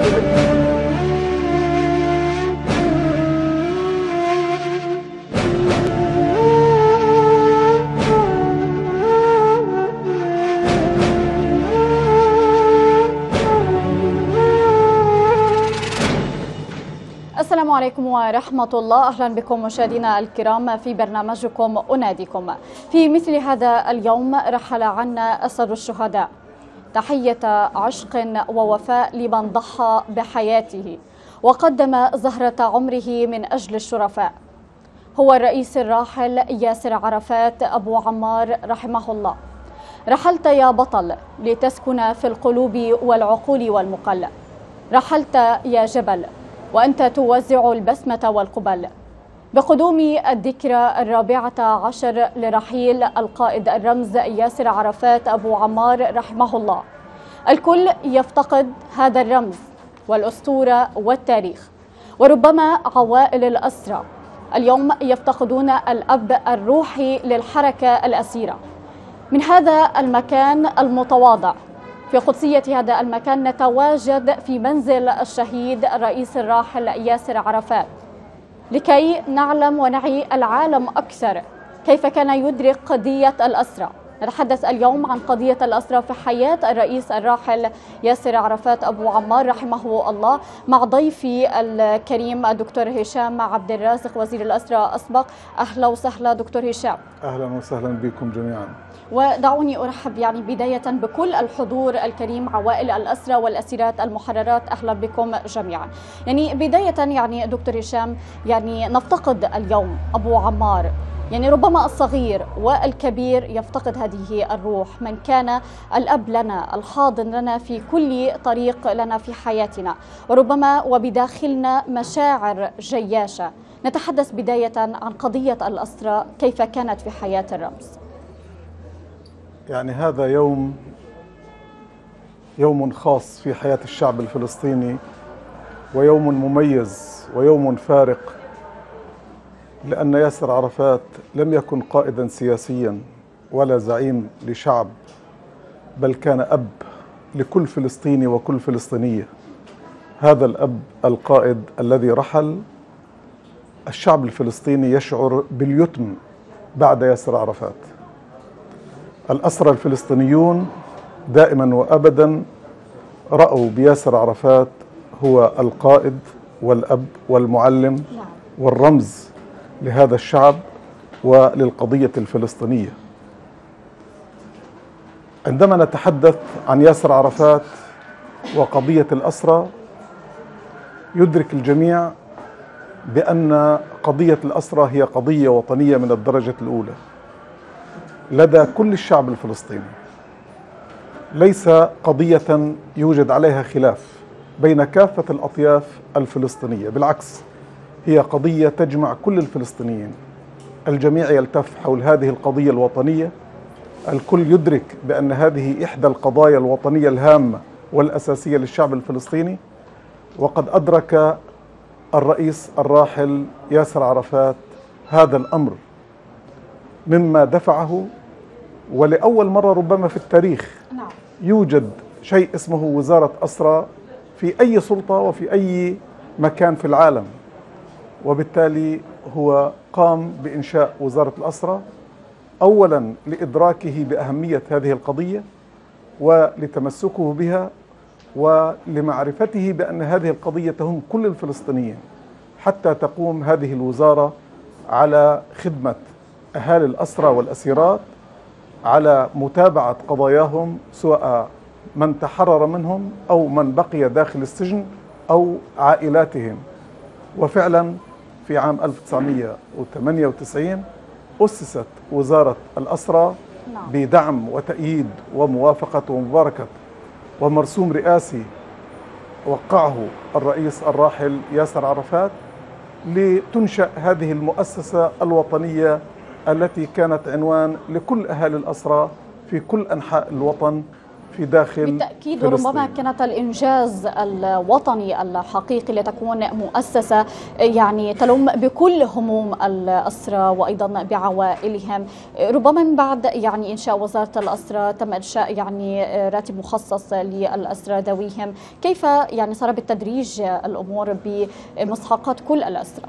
السلام عليكم ورحمة الله. أهلا بكم مشاهدينا الكرام في برنامجكم أناديكم. في مثل هذا اليوم رحل عنا أسد الشهداء، تحية عشق ووفاء لمن ضحى بحياته وقدم زهرة عمره من أجل الشرفاء. هو الرئيس الراحل ياسر عرفات أبو عمار رحمه الله. رحلت يا بطل لتسكن في القلوب والعقول والمقل. رحلت يا جبل وأنت توزع البسمة والقبل. بقدوم الذكرى 14 لرحيل القائد الرمز ياسر عرفات أبو عمار رحمه الله، الكل يفتقد هذا الرمز والأسطورة والتاريخ، وربما عوائل الأسرى اليوم يفتقدون الأب الروحي للحركة الأسيرة. من هذا المكان المتواضع في قدسية هذا المكان نتواجد في منزل الشهيد الرئيس الراحل ياسر عرفات لكي نعلم ونعي العالم أكثر كيف كان يدرك قضية الأسرى. نتحدث اليوم عن قضية الأسرى في حياة الرئيس الراحل ياسر عرفات أبو عمار رحمه الله مع ضيفي الكريم الدكتور هشام عبد الرازق وزير الأسرى أسبق. أهلا وسهلا دكتور هشام. أهلا وسهلا بكم جميعا. ودعوني أرحب بداية بكل الحضور الكريم، عوائل الأسرى والأسيرات المحررات، أهلا بكم جميعا. بداية دكتور هشام، نفتقد اليوم أبو عمار، ربما الصغير والكبير يفتقد هذه الروح، من كان الأب لنا، الحاضن لنا في كل طريق لنا في حياتنا، وربما وبداخلنا مشاعر جياشة. نتحدث بداية عن قضية الأسرى، كيف كانت في حياة الرمز؟ هذا يوم خاص في حياة الشعب الفلسطيني، ويوم مميز ويوم فارق، لأن ياسر عرفات لم يكن قائدا سياسيا ولا زعيم لشعب، بل كان أب لكل فلسطيني وكل فلسطينية. هذا الأب القائد الذي رحل، الشعب الفلسطيني يشعر باليتم بعد ياسر عرفات. الأسرى الفلسطينيون دائما وأبدا رأوا بياسر عرفات هو القائد والأب والمعلم والرمز لهذا الشعب وللقضية الفلسطينية. عندما نتحدث عن ياسر عرفات وقضية الأسرى، يدرك الجميع بأن قضية الأسرى هي قضية وطنية من الدرجة الأولى لدى كل الشعب الفلسطيني، ليس قضية يوجد عليها خلاف بين كافة الأطياف الفلسطينية، بالعكس هي قضية تجمع كل الفلسطينيين. الجميع يلتف حول هذه القضية الوطنية، الكل يدرك بأن هذه إحدى القضايا الوطنية الهامة والأساسية للشعب الفلسطيني. وقد أدرك الرئيس الراحل ياسر عرفات هذا الأمر، مما دفعه، ولأول مرة ربما في التاريخ يوجد شيء اسمه وزارة أسرى في أي سلطة وفي أي مكان في العالم، وبالتالي هو قام بإنشاء وزارة الأسرى أولا لإدراكه بأهمية هذه القضية ولتمسكه بها ولمعرفته بأن هذه القضية تهم كل الفلسطينيين، حتى تقوم هذه الوزارة على خدمة أهالي الأسرى والأسيرات، على متابعة قضاياهم، سواء من تحرر منهم أو من بقي داخل السجن أو عائلاتهم. وفعلا في عام 1998 أسست وزارة الأسرى بدعم وتأييد وموافقة ومباركة ومرسوم رئاسي وقعه الرئيس الراحل ياسر عرفات، لتنشأ هذه المؤسسة الوطنية التي كانت عنوان لكل أهالي الأسرى في كل أنحاء الوطن في داخل بالتأكيد. فلسطين. وربما كانت الإنجاز الوطني الحقيقي لتكون مؤسسة يعني تلم بكل هموم الأسرى وأيضا بعوائلهم. ربما من بعد يعني إنشاء وزارة الأسرى تم إنشاء يعني راتب مخصص للأسرى ذويهم. كيف يعني صار بالتدريج الأمور بمستحقات كل الأسرى؟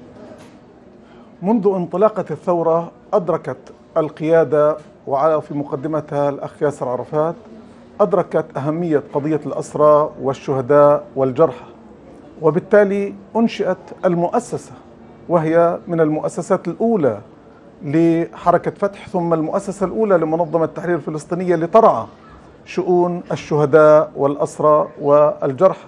منذ انطلاقة الثورة أدركت القيادة وفي مقدمتها الأخ ياسر عرفات أدركت أهمية قضية الأسرى والشهداء والجرحى، وبالتالي أنشئت المؤسسة، وهي من المؤسسات الأولى لحركة فتح ثم المؤسسة الأولى لمنظمة التحرير الفلسطينية لترعى شؤون الشهداء والأسرى والجرحى.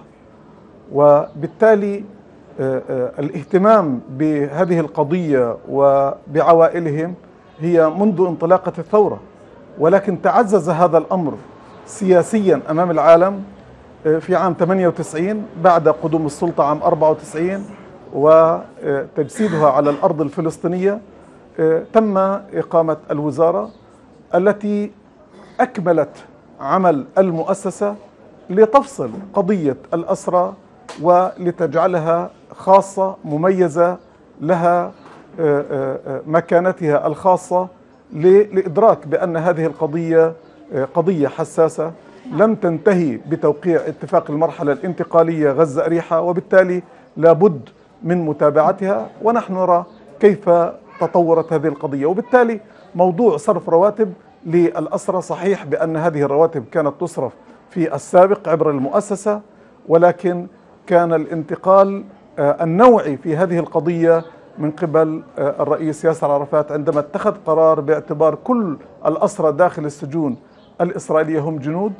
وبالتالي الاهتمام بهذه القضية وبعوائلهم هي منذ انطلاقة الثورة، ولكن تعزز هذا الأمر سياسيا أمام العالم في عام 98 بعد قدوم السلطة عام 94 وتجسيدها على الأرض الفلسطينية. تم إقامة الوزارة التي أكملت عمل المؤسسة لتفصل قضية الأسرى ولتجعلها خاصة مميزة لها مكانتها الخاصة، لإدراك بأن هذه القضية قضية حساسة لم تنتهي بتوقيع اتفاق المرحلة الانتقالية غزة أريحة، وبالتالي لابد من متابعتها، ونحن نرى كيف تطورت هذه القضية. وبالتالي موضوع صرف رواتب للأسرى، صحيح بأن هذه الرواتب كانت تصرف في السابق عبر المؤسسة، ولكن كان الانتقال النوعي في هذه القضية من قبل الرئيس ياسر عرفات عندما اتخذ قرار باعتبار كل الأسرى داخل السجون الإسرائيلية هم جنود.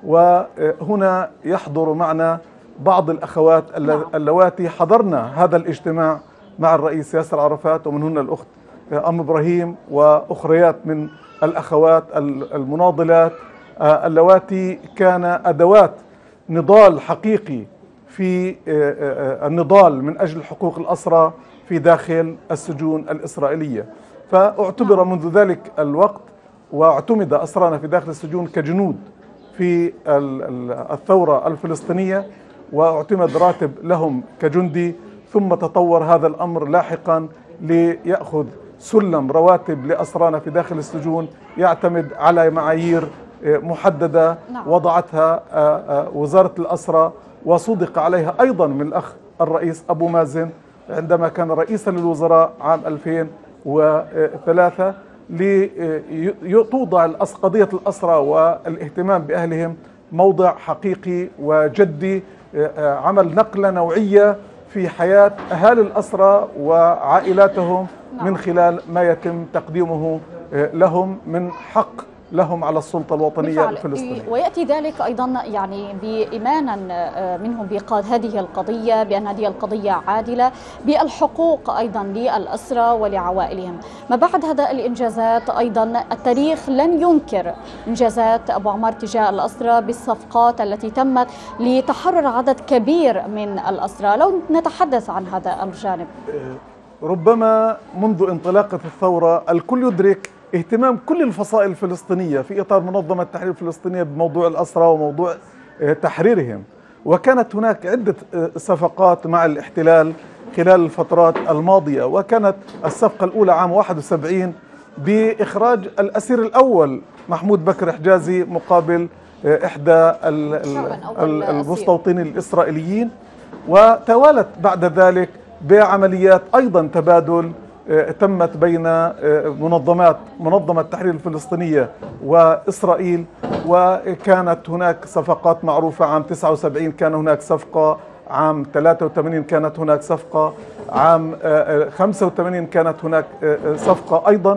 وهنا يحضر معنا بعض الأخوات اللواتي حضرنا هذا الاجتماع مع الرئيس ياسر عرفات، ومن هنا الأخت أم إبراهيم وأخريات من الأخوات المناضلات اللواتي كان أدوات نضال حقيقي في النضال من أجل حقوق الأسرى في داخل السجون الإسرائيلية. فاعتبر منذ ذلك الوقت واعتمد أسرانا في داخل السجون كجنود في الثورة الفلسطينية، واعتمد راتب لهم كجندي، ثم تطور هذا الأمر لاحقا ليأخذ سلم رواتب لأسرانا في داخل السجون يعتمد على معايير محددة وضعتها وزارة الأسرى، وصدق عليها أيضا من الأخ الرئيس أبو مازن عندما كان رئيسا للوزراء عام 2003 لتوضع قضية الأسرى والاهتمام بأهلهم موضع حقيقي وجدي، عمل نقلة نوعية في حياة أهالي الأسرى وعائلاتهم من خلال ما يتم تقديمه لهم من حق لهم على السلطة الوطنية الفلسطينية. ويأتي ذلك أيضا يعني بإيمانا منهم بإيقاد هذه القضية بأن هذه القضية عادلة بالحقوق أيضا للأسرى ولعوائلهم. ما بعد هذا الإنجازات أيضا التاريخ لن ينكر إنجازات أبو عمار تجاه الأسرى بالصفقات التي تمت لتحرر عدد كبير من الأسرى. لو نتحدث عن هذا الجانب. ربما منذ انطلاقة الثورة الكل يدرك اهتمام كل الفصائل الفلسطينية في إطار منظمة التحرير الفلسطينية بموضوع الأسرى وموضوع تحريرهم، وكانت هناك عدة صفقات مع الاحتلال خلال الفترات الماضية، وكانت الصفقة الأولى عام 71 بإخراج الأسير الأول محمود بكر حجازي مقابل إحدى المستوطنين الإسرائيليين، وتوالت بعد ذلك بعمليات أيضا تبادل تمت بين منظمة التحرير الفلسطينية وإسرائيل. وكانت هناك صفقات معروفة عام 79 كان هناك صفقة، عام 83 كانت هناك صفقة، عام 85 كانت هناك صفقة أيضا.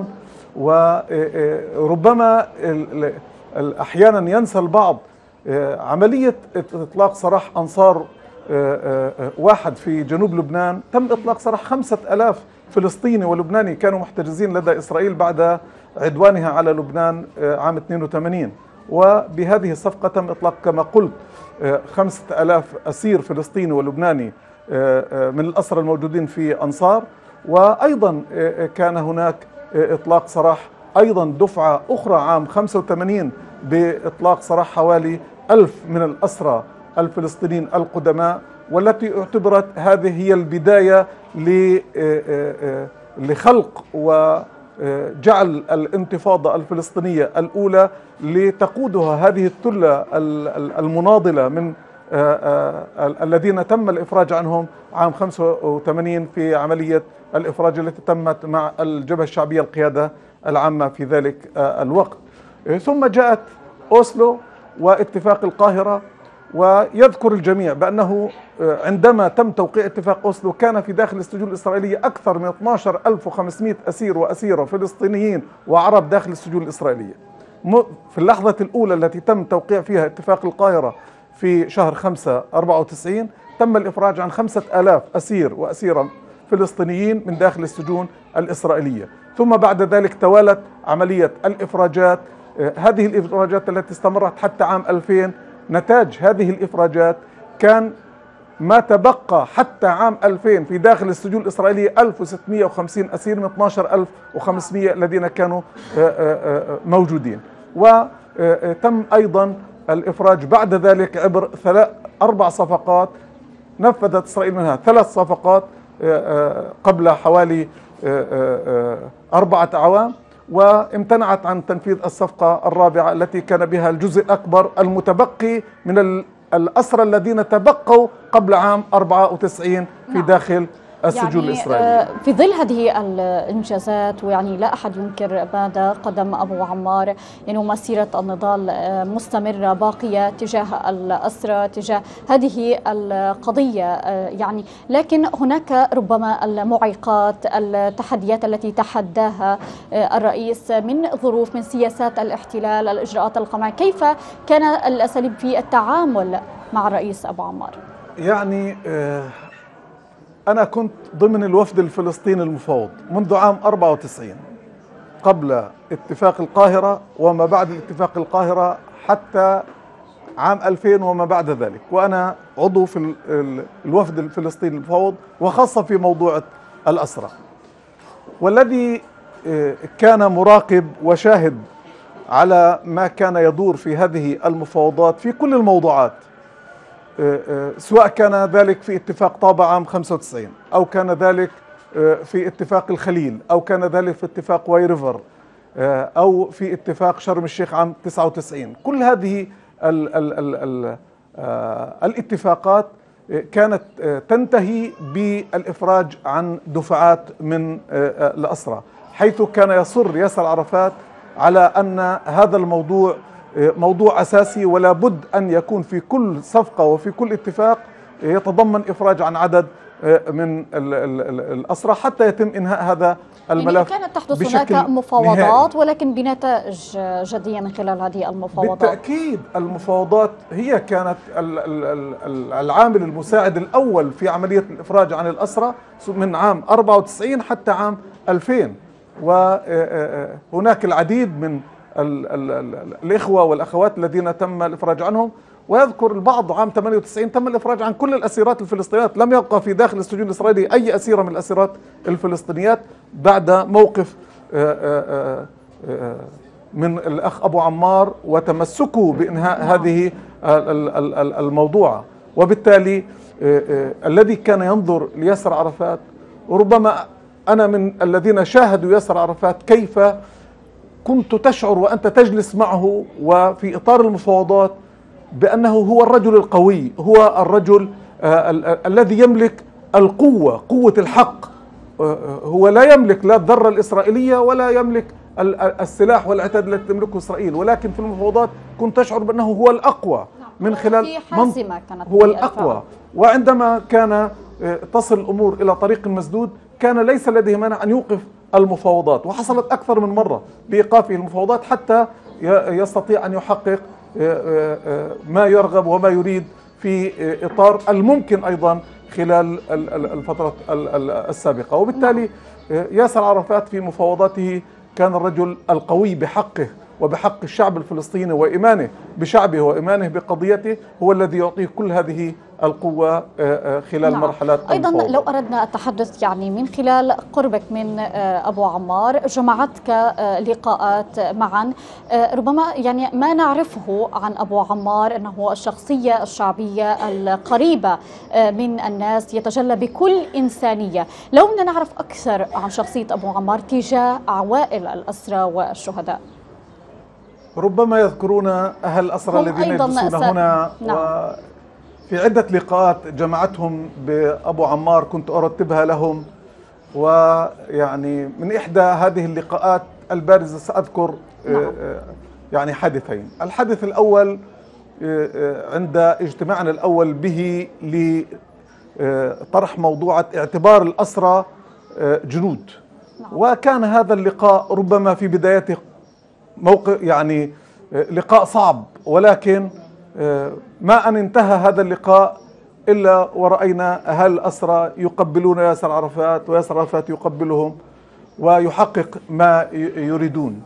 وربما أحيانا ينسى البعض عملية إطلاق سراح أنصار واحد في جنوب لبنان. تم إطلاق سراح 5000 فلسطيني ولبناني كانوا محتجزين لدى إسرائيل بعد عدوانها على لبنان عام 82، وبهذه الصفقة تم إطلاق كما قلت 5000 أسير فلسطيني ولبناني من الأسرى الموجودين في أنصار. وأيضا كان هناك إطلاق سراح أيضا دفعة أخرى عام 85 بإطلاق سراح حوالي ألف من الأسرى الفلسطينيين القدماء، والتي اعتبرت هذه هي البداية لخلق وجعل الانتفاضة الفلسطينية الأولى لتقودها هذه الثلة المناضلة من الذين تم الإفراج عنهم عام 85 في عملية الإفراج التي تمت مع الجبهة الشعبية القيادة العامة في ذلك الوقت. ثم جاءت أوسلو واتفاق القاهرة، ويذكر الجميع بأنه عندما تم توقيع اتفاق أوسلو كان في داخل السجون الإسرائيلية أكثر من 12,500 أسير وأسيرة فلسطينيين وعرب داخل السجون الإسرائيلية. في اللحظة الأولى التي تم توقيع فيها اتفاق القاهرة في شهر 5/94 تم الإفراج عن 5,000 أسير وأسيرة فلسطينيين من داخل السجون الإسرائيلية. ثم بعد ذلك توالت عملية الإفراجات، هذه الإفراجات التي استمرت حتى عام 2000. نتاج هذه الإفراجات كان ما تبقى حتى عام 2000 في داخل السجون الإسرائيلية 1650 أسير من 12,500 الذين كانوا موجودين. وتم أيضا الإفراج بعد ذلك عبر 4 صفقات نفذت إسرائيل منها 3 صفقات قبل حوالي 4 أعوام، وامتنعت عن تنفيذ الصفقة الرابعة التي كان بها الجزء الأكبر المتبقي من الأسرى الذين تبقوا قبل عام 94 في داخل السجون الإسرائيلية. في ظل هذه الإنجازات، ويعني لا أحد ينكر ماذا قدم أبو عمار، يعني مسيرة النضال مستمرة باقية تجاه الأسرى، تجاه هذه القضية يعني، لكن هناك ربما المعيقات، التحديات التي تحداها الرئيس من ظروف، من سياسات الاحتلال، الإجراءات القمعية. كيف كان الأساليب في التعامل مع الرئيس أبو عمار؟ يعني أنا كنت ضمن الوفد الفلسطيني المفوض منذ عام 94 قبل اتفاق القاهرة وما بعد اتفاق القاهرة حتى عام 2000 وما بعد ذلك، وأنا عضو في الوفد الفلسطيني المفوض وخاصة في موضوع الأسرى. والذي كان مراقب وشاهد على ما كان يدور في هذه المفاوضات في كل الموضوعات، سواء كان ذلك في اتفاق طابة عام 95 أو كان ذلك في اتفاق الخليل أو كان ذلك في اتفاق واي ريفر أو في اتفاق شرم الشيخ عام 99. كل هذه الاتفاقات كانت تنتهي بالإفراج عن دفعات من الأسرى، حيث كان يصر ياسر عرفات على أن هذا الموضوع موضوع أساسي ولا بد أن يكون في كل صفقة وفي كل اتفاق يتضمن إفراج عن عدد من الأسرى حتى يتم إنهاء هذا الملف. يعني كانت تحدث هناك مفاوضات ولكن بنتائج جدية من خلال هذه المفاوضات. بالتأكيد المفاوضات هي كانت العامل المساعد الأول في عملية الإفراج عن الأسرى من عام 94 حتى عام 2000، وهناك العديد من الإخوة والأخوات الذين تم الإفراج عنهم. ويذكر البعض عام 98 تم الإفراج عن كل الأسيرات الفلسطينيات، لم يبقى في داخل السجون الإسرائيلي أي أسيرة من الأسيرات الفلسطينيات بعد موقف من الأخ أبو عمار وتمسكه بإنهاء هذه الموضوع. وبالتالي الذي كان ينظر لياسر عرفات، وربما أنا من الذين شاهدوا ياسر عرفات كيف كنت تشعر وأنت تجلس معه وفي إطار المفاوضات بأنه هو الرجل القوي، هو الرجل الذي يملك القوة، قوة الحق. هو لا يملك لا الذرة الإسرائيلية ولا يملك السلاح والعتاد التي تملكه إسرائيل، ولكن في المفاوضات كنت تشعر بأنه هو الأقوى من خلال هو الأقوى. وعندما كان تصل الأمور إلى طريق مسدود كان ليس لديه مانع أن يوقف المفاوضات، وحصلت أكثر من مرة بإيقافه المفاوضات حتى يستطيع أن يحقق ما يرغب وما يريد في إطار الممكن أيضا خلال الفترة السابقة. وبالتالي ياسر عرفات في مفاوضاته كان الرجل القوي بحقه وبحق الشعب الفلسطيني وإيمانه بشعبه وإيمانه بقضيته، هو الذي يعطيه كل هذه القوة خلال مرحلات أيضا الفوضى. لو أردنا التحدث يعني من خلال قربك من أبو عمار، جمعتك لقاءات معا، ربما يعني ما نعرفه عن أبو عمار أنه الشخصية الشعبية القريبة من الناس، يتجلى بكل إنسانية. لو بدنا نعرف أكثر عن شخصية أبو عمار تجاه عوائل الأسرى والشهداء. ربما يذكرون أهل الأسرى الذين يجلسون هنا. وفي عدة لقاءات جمعتهم بأبو عمار كنت أرتبها لهم، ويعني من إحدى هذه اللقاءات البارزة سأذكر يعني حدثين. الحدث الأول عند اجتماعنا الأول به لطرح موضوع اعتبار الأسرى جنود، وكان هذا اللقاء ربما في بدايته موقع يعني لقاء صعب، ولكن ما أن انتهى هذا اللقاء إلا ورأينا أهل الأسرى يقبلون ياسر عرفات، وياسر عرفات يقبلهم ويحقق ما يريدون.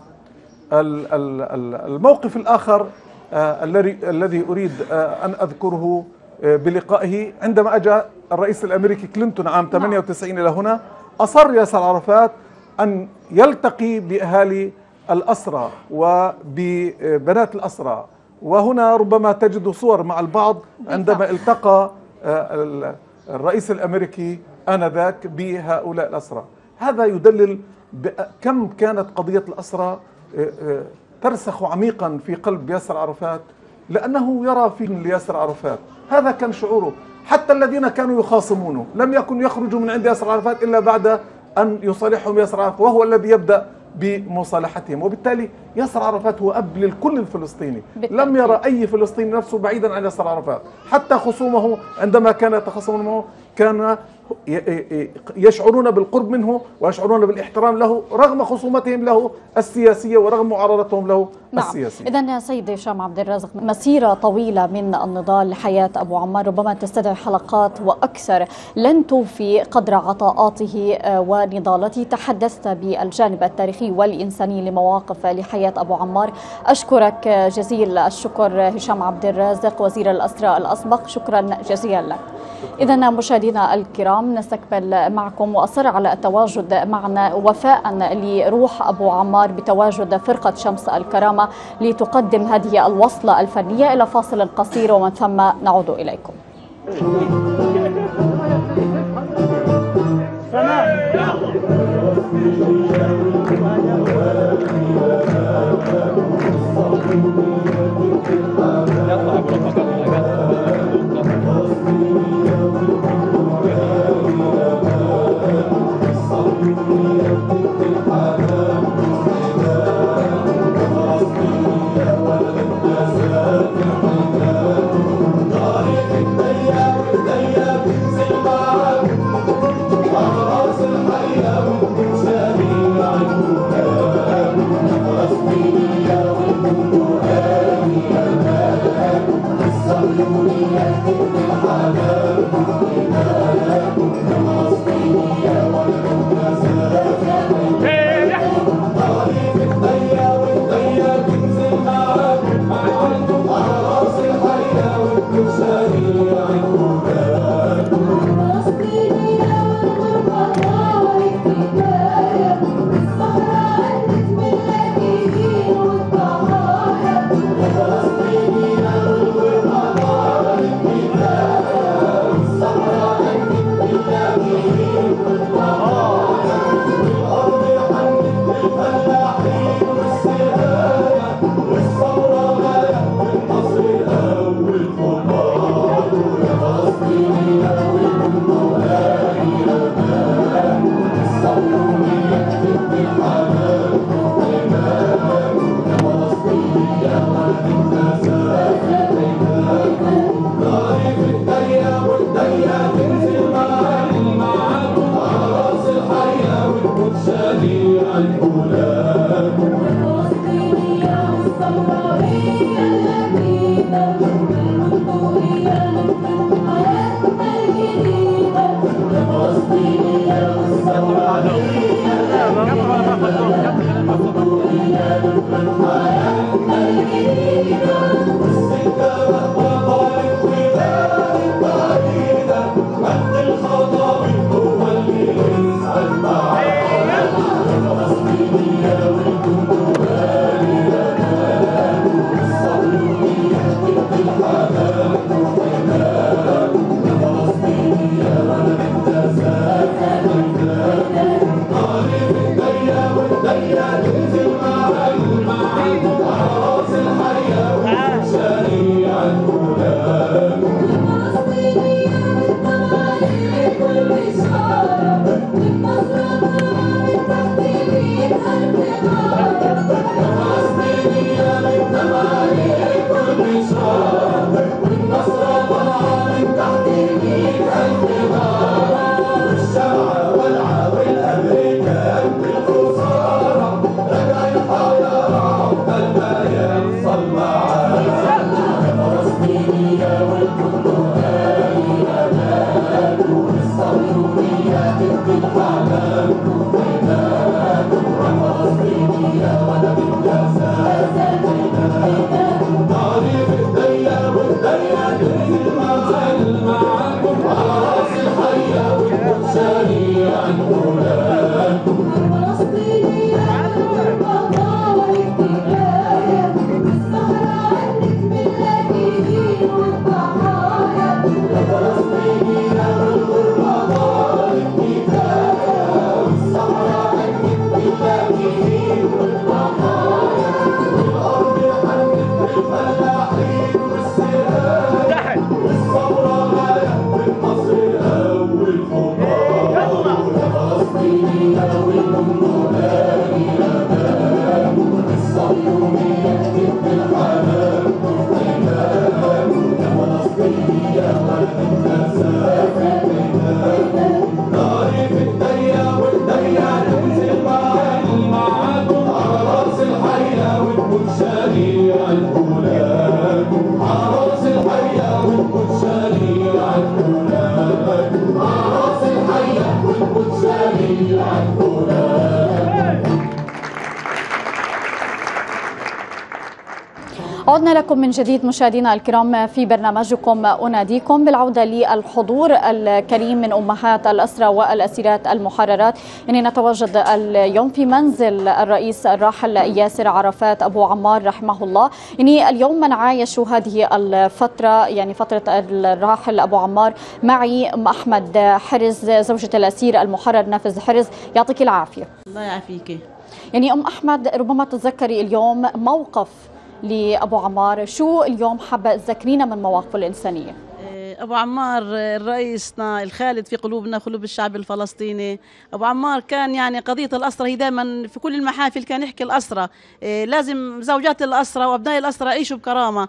الموقف الآخر الذي أريد أن أذكره بلقائه عندما أجى الرئيس الأمريكي كلينتون عام 98 إلى هنا، أصر ياسر عرفات أن يلتقي بأهالي الأسرى وببنات الأسرى، وهنا ربما تجد صور مع البعض عندما التقى الرئيس الأمريكي آنذاك بهؤلاء الأسرى. هذا يدلل كم كانت قضية الأسرى ترسخ عميقا في قلب ياسر عرفات، لأنه يرى في ياسر عرفات، هذا كان شعوره. حتى الذين كانوا يخاصمونه لم يكن يخرجوا من عند ياسر عرفات إلا بعد أن يصالحهم ياسر عرفات، وهو الذي يبدأ بمصالحتهم. وبالتالي ياسر عرفات هو أب للكل الفلسطيني، لم يرى أي فلسطيني نفسه بعيدا عن ياسر عرفات. حتى خصومه عندما كان يتخاصمون معه كان يشعرون بالقرب منه ويشعرون بالاحترام له رغم خصومتهم له السياسية ورغم معارضتهم له السياسية. إذن سيد هشام عبد الرازق، مسيرة طويلة من النضال لحياة أبو عمار ربما تستدعي حلقات وأكثر، لن توفي قدر عطاءاته ونضالته. تحدثت بالجانب التاريخي والإنساني لمواقف لحياة أبو عمار. أشكرك جزيل الشكر هشام عبد الرازق وزير الأسرى الأسبق، شكرا جزيلا لك. إذن مشاهدينا الكرام، نستكمل معكم وأصر على التواجد معنا وفاء لروح أبو عمار بتواجد فرقة شمس الكرامة لتقدم هذه الوصلة الفنية. إلى فاصل قصير ومن ثم نعود إليكم. عدنا لكم من جديد مشاهدينا الكرام في برنامجكم أناديكم بالعودة للحضور الكريم من أمهات الأسرى والأسيرات المحررات. يعني نتواجد اليوم في منزل الرئيس الراحل ياسر عرفات أبو عمار رحمه الله. يعني اليوم من عايشوا هذه الفترة، يعني فترة الراحل أبو عمار، معي أم أحمد حرز زوجة الأسير المحرر نافذ حرز. يعطيك العافية. الله يعافيك. يعني أم أحمد، ربما تتذكري اليوم موقف لأبو عمار، شو اليوم حابة تذكرينا من مواقفه الإنسانية؟ أبو عمار رئيسنا الخالد في قلوبنا، قلوب الشعب الفلسطيني. أبو عمار كان يعني قضية الأسرة هي دائما في كل المحافل كان يحكي الأسرة، لازم زوجات الأسرة وأبناء الأسرة يعيشوا بكرامة،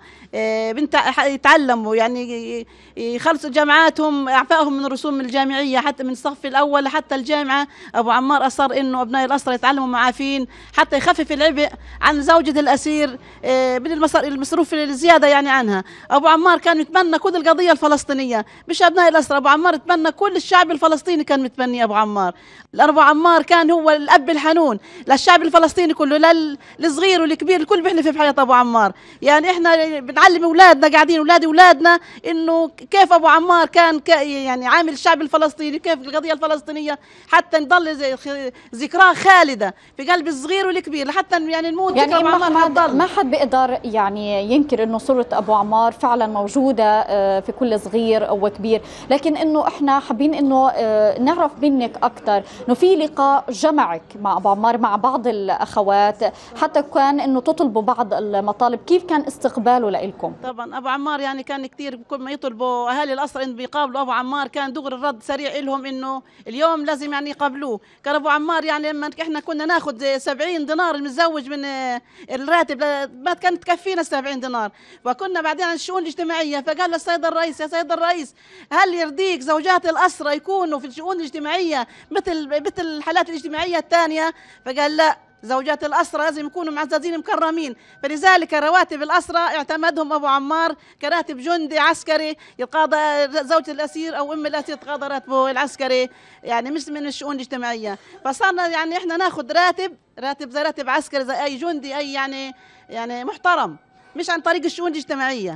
يتعلموا، يعني يخلصوا جامعاتهم، إعفائهم من الرسوم الجامعية حتى من الصف الأول حتى الجامعة. أبو عمار أصر إنه أبناء الأسرة يتعلموا معافين حتى يخفف العبء عن زوجة الأسير من المصروف الزيادة يعني عنها. أبو عمار كان يتمنى كل القضية الفلسطينية، مش أبناء الأسرى، أبو عمار يتمنى كل الشعب الفلسطيني كان متمني أبو عمار. أبو عمار كان هو الأب الحنون للشعب الفلسطيني كله، للصغير والكبير، الكل بيحلف في حياة أبو عمار. يعني إحنا بنعلم أولادنا، قاعدين أولادنا إنه كيف أبو عمار كان يعني عامل الشعب الفلسطيني، كيف القضية الفلسطينية حتى نضل ذكراه خالدة في قلب الصغير والكبير لحتى يعني نموت. يعني ما حد بيقدر يعني ينكر إنه صورة أبو عمار فعلا موجودة في كل صغير أو كبير، لكن إنه إحنا حابين إنه نعرف منك أكثر، إنه في لقاء جمعك مع أبو عمار مع بعض الأخوات، حتى كان إنه تطلبوا بعض المطالب، كيف كان استقباله لإلكم؟ طبعا أبو عمار يعني كان كثير، كل ما يطلبوا أهالي الأسرى إنه بيقابلوا أبو عمار كان دغري الرد سريع لهم إنه اليوم لازم يعني يقابلوه. كان أبو عمار يعني لما إحنا كنا ناخذ 70 دينار المتزوج من الراتب ما كانت تكفينا 70 دينار، وكنا بعدين عن الشؤون الاجتماعية، فقال له السيد الرئيس، يا سيد الرئيس هل يرضيك زوجات الأسرى يكونوا في الشؤون الاجتماعية مثل الحالات الاجتماعية الثانية؟ فقال لا، زوجات الأسرى لازم يكونوا معززين مكرمين. فلذلك رواتب الأسرى اعتمدهم أبو عمار كراتب جندي عسكري يتقاضى زوجة الأسير أو أم الأسير تقاضى راتبه العسكري، يعني مش من الشؤون الاجتماعية. فصارنا يعني إحنا ناخذ راتب زي راتب عسكري زي أي جندي، أي يعني محترم، مش عن طريق الشؤون الاجتماعية.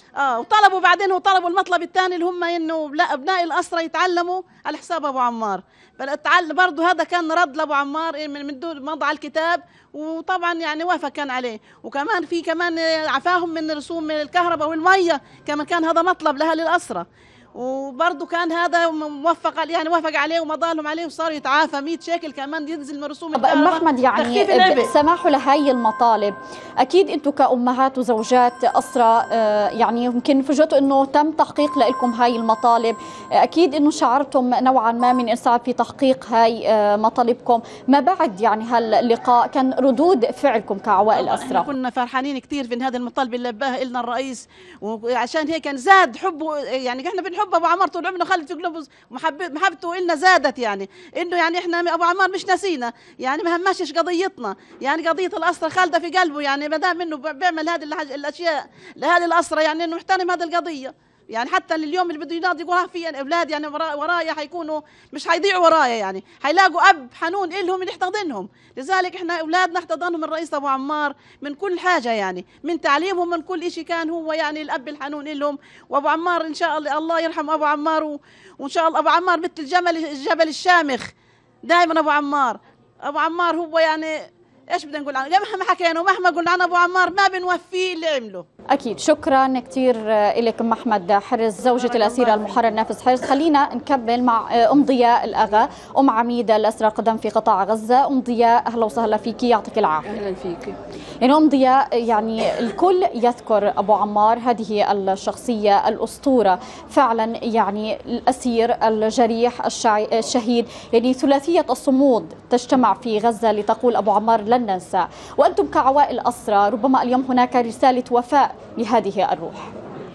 وطلبوا المطلب الثاني اللي هم انه لا، ابناء الاسرى يتعلموا على حساب ابو عمار. برضه هذا كان رد لابو عمار من دون مضى على الكتاب، وطبعا يعني وافق كان عليه. وكمان كمان عفاهم من رسوم الكهرباء والميه، كمان كان هذا مطلب لاهالي الاسرى، وبرضه كان هذا وافق عليه ومضى لهم عليه، وصار يتعافى 100 شيكل كمان ينزل من رسوم الكهرباء. أم أحمد، يعني سماحوا لهي المطالب، أكيد أنتم كأمهات وزوجات أسرى يعني يمكن فوجئتوا أنه تم تحقيق لكم هاي المطالب، أكيد أنه شعرتم نوعا ما من إسعاف في تحقيق هاي مطالبكم. ما بعد يعني هاللقاء كان ردود فعلكم كعوائل أسرى؟ كنا فرحانين كثير في هذا المطالب اللي لباها لنا الرئيس، وعشان هيك كان زاد حبه، يعني احنا بنحب ابو عمار طول عمرنا، خلت في قلوبه محبته إلنا زادت، يعني انه يعني احنا ابو عمار مش نسينا، يعني ما همشش قضيتنا، يعني قضيه الاسرى خالده في قلبه، يعني ما دام انه بيعمل هذه الاشياء لهذه الاسرى، يعني انه محترم هذه القضيه، يعني حتى اليوم اللي بده يناضي يقول في اولاد يعني ورايا حيكونوا مش حيضيعوا ورايا، يعني حيلاقوا اب حنون إلهم اللي يحتضنهم. لذلك احنا اولادنا احتضنهم الرئيس ابو عمار من كل حاجه، يعني من تعليمهم من كل شيء، كان هو يعني الاب الحنون إلهم. وابو عمار ان شاء الله الله يرحم ابو عمار، وان شاء الله ابو عمار مثل الجبل الشامخ دائما. ابو عمار هو يعني ايش بدنا نقول عنه؟ مهما حكينا ومهما قلنا عن ابو عمار ما بنوفيه اللي عمله. اكيد. شكرا كثير لك ام احمد حرز زوجة الاسير المحرر نافذ حرز. خلينا نكمل مع ام ضياء الاغا، ام عميد الاسرى قدم في قطاع غزه. ام ضياء اهلا وسهلا فيكي، يعطيك العافيه. اهلا فيكي. يعني ام ضياء، يعني الكل يذكر ابو عمار، هذه الشخصيه الاسطوره فعلا، يعني الاسير الجريح الشهيد، يعني ثلاثيه الصمود تجتمع في غزه لتقول ابو عمار لن ننسى. وانتم كعوائل اسرى ربما اليوم هناك رساله وفاء لهذه الروح.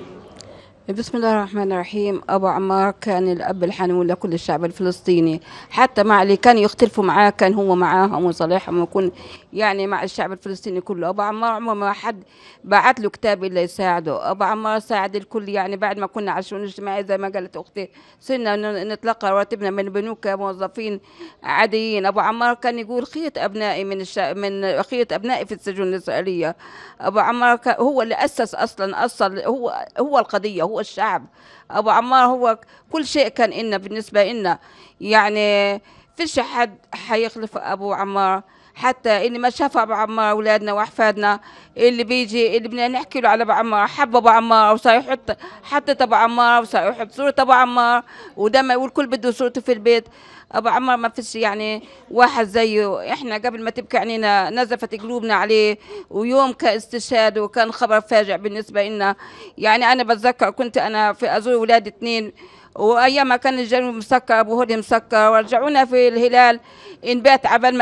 بسم الله الرحمن الرحيم. أبو عمار كان الأب الحنون لكل الشعب الفلسطيني، حتى مع اللي كانوا يختلفوا معاه كان هو معاهم وصالحهم ويكون يعني مع الشعب الفلسطيني كله. أبو عمار عمره ما حد بعت له كتاب إلا يساعده. أبو عمار ساعد الكل، يعني بعد ما كنا على الشؤون الاجتماعية زي ما قالت أختي صرنا نتلقى رواتبنا من البنوك كموظفين عاديين. أبو عمار كان يقول خيط أبنائي من خيط أبنائي في السجون الإسرائيلية. أبو عمار هو اللي أسس أصلا هو القضية، هو الشعب. أبو عمار هو كل شيء كان إلنا بالنسبة إلنا، يعني فيش حد حيخلف أبو عمار. حتى اللي ما شاف أبو عمار أولادنا وأحفادنا اللي بيجي اللي بدنا نحكي له على أبو عمار، حب أبو عمار وصار حطت أبو عمار وصار يحط صورة أبو عمار، ودائما يقول كل بده صورته في البيت. أبو عمار ما فيش يعني واحد زيه. إحنا قبل ما تبكي عنينا نزفت قلوبنا عليه، ويوم كاستشهاد وكان خبر فاجع بالنسبة لنا. يعني أنا بتذكر كنت أنا في أزور أولادي 2، وايام ما كان الجنوب مسكر ابو هدي مسكر، ورجعونا في الهلال نبات عبال ما